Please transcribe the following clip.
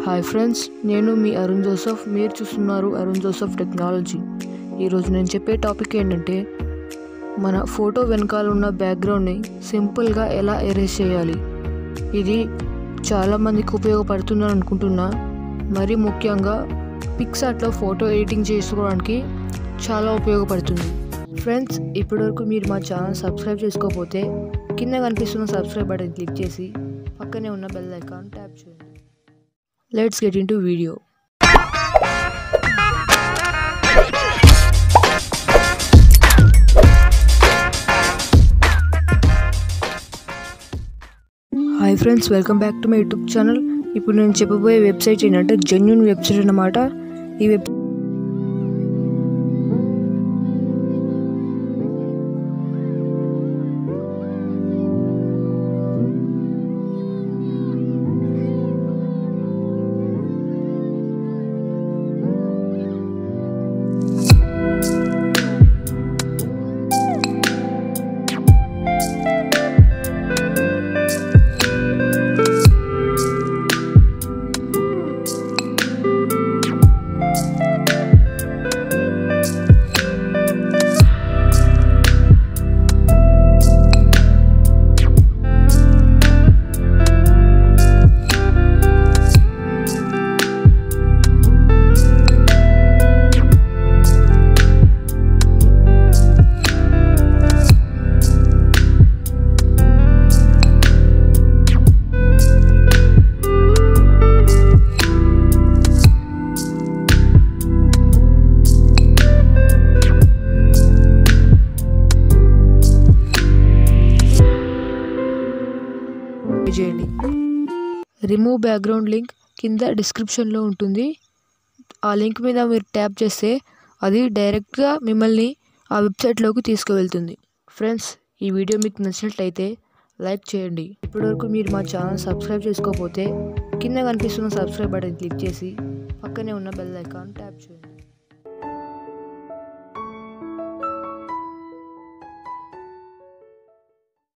Hi friends, నేను మీ Arun Joseph. మీరు చూస్తున్నారు అరుణ్ జోసెఫ్ టెక్నాలజీ. ఈరోజు నేను చెప్పే టాపిక్ ఏంటంటే, మన ఫోటో వెనకాల ఉన్న బ్యాక్గ్రౌండ్ని సింపుల్గా ఎలా ఎరేజ్ చేయాలి. ఇది చాలామందికి ఉపయోగపడుతుందని అనుకుంటున్నా. మరి ముఖ్యంగా పిక్సార్ట్లో ఫోటో ఎడిటింగ్ చేసుకోవడానికి చాలా ఉపయోగపడుతుంది. ఫ్రెండ్స్, ఇప్పటివరకు మీరు మా ఛానల్ సబ్స్క్రైబ్ చేసుకోకపోతే కింద కనిపిస్తున్న సబ్స్క్రైబ్ బటన్ క్లిక్ చేసి పక్కనే ఉన్న బెల్ ఐకాన్ ట్యాప్ చేయండి. Let's get into video. Hi friends, welcome back to my YouTube channel. ఇప్పుడు నేను చెప్పబోయే వెబ్సైట్ ఏంటంటే జెన్యూన్ వెబ్సైట్ అన్నమాట. ఈ వెబ్ చేయండి. రిమూవ్ బ్యాక్గ్రౌండ్ లింక్ కింద డిస్క్రిప్షన్లో ఉంటుంది. ఆ లింక్ మీద మీరు ట్యాప్ చేస్తే అది డైరెక్ట్గా మిమ్మల్ని ఆ వెబ్సైట్లోకి తీసుకువెళ్తుంది. ఫ్రెండ్స్, ఈ వీడియో మీకు నచ్చినట్లయితే లైక్ చేయండి. ఇప్పటివరకు మీరు మా ఛానల్ సబ్స్క్రైబ్ చేసుకోకపోతే కింద కనిపిస్తున్న సబ్స్క్రైబ్ బటన్ క్లిక్ చేసి పక్కనే ఉన్న బెల్ ఐకాన్ ట్యాప్ చేయండి.